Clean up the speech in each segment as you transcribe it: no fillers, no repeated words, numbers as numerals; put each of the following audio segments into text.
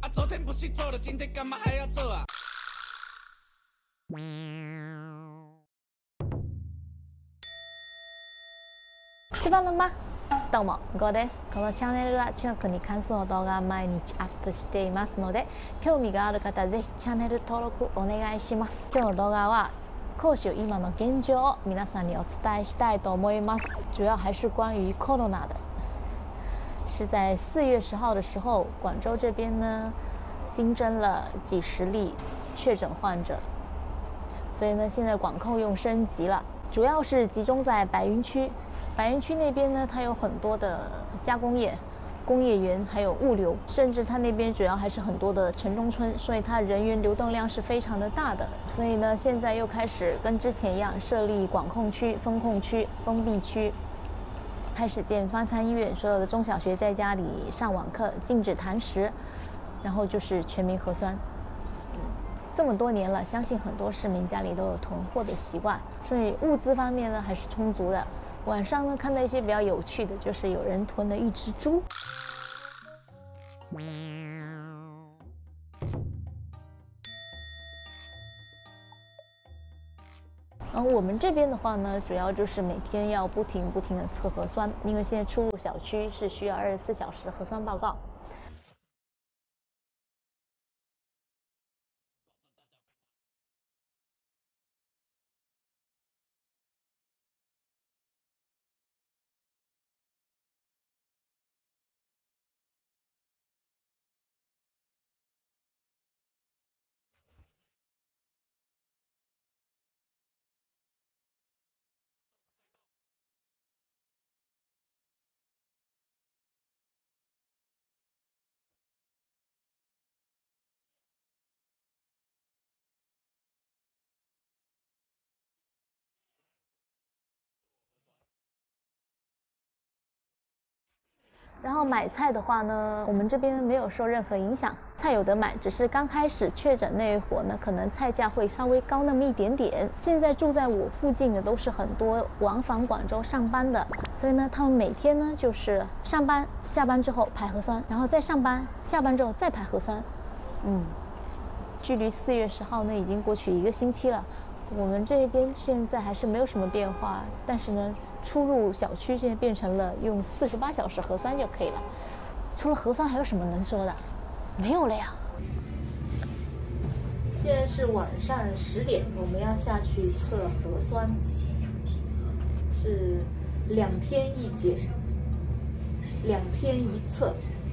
啊，昨天不是做了，今天干嘛还要做啊？ 吃饭了吗？どうも、ゴです。このチャンネルは中国に関する動画を毎日アップしていますので、興味がある方ぜひチャンネル登録お願いします。今日の動画は広州今の現状を皆さんにお伝えしたいと思います。主要还是关于 corona 的。是在4月10号的时候，广州这边呢新增了几十例确诊患者，所以呢现在管控又升级了，主要是集中在白云区。白云区那边呢，它有很多的加工业、工业园，还有物流，甚至它那边主要还是很多的城中村，所以它人员流动量是非常的大的。所以呢，现在又开始跟之前一样设立管控区、封控区、封闭区，开始建方舱医院，所有的中小学在家里上网课，禁止堂食，然后就是全民核酸。这么多年了，相信很多市民家里都有囤货的习惯，所以物资方面呢还是充足的。晚上呢看到一些比较有趣的，就是有人囤了一只猪。然后我们这边的话呢，主要就是每天要不停的测核酸，因为现在出入小区是需要24小时核酸报告。然后买菜的话呢，我们这边没有受任何影响，菜有得买，只是刚开始确诊那一会儿呢，可能菜价会稍微高那么一点点。现在住在我附近的都是很多往返广州上班的，所以呢，他们每天呢就是上班、下班之后排核酸，然后再上班、下班之后再排核酸。距离4月10号呢已经过去1个星期了，我们这边现在还是没有什么变化，但是呢，出入小区现在变成了用48小时核酸就可以了。除了核酸还有什么能说的？没有了呀。现在是晚上10点，我们要下去测核酸，是2天一检，2天一测。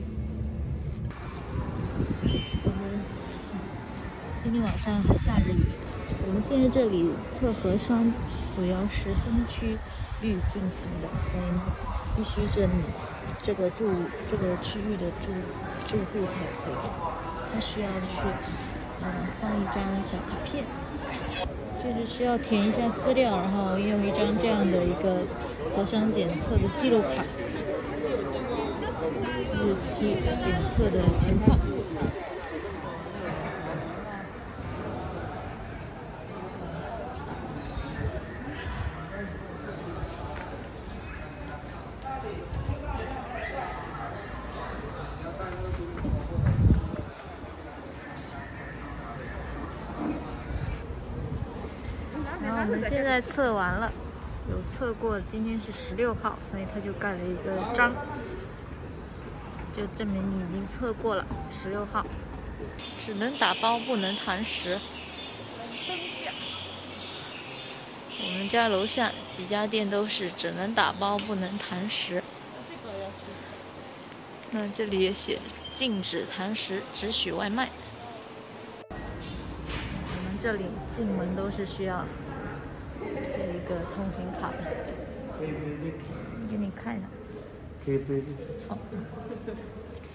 今天晚上还下着雨。我们现在这里测核酸主要是分区域进行的，所以呢，必须证明这个区域的住户才可以。他需要去放一张小卡片，就是需要填一下资料，然后用一张这样的一个核酸检测的记录卡，日期、检测的情况。然后我们现在测完了，有测过，今天是16号，所以他就盖了一个章，就证明你已经测过了。16号，只能打包不能堂食。我们家楼下几家店都是只能打包不能堂食。那这里也写禁止堂食，只许外卖。我们这里进门都是需要这一个通行卡的， 可以直接进。 给你看一下。 可以直接进。 哦。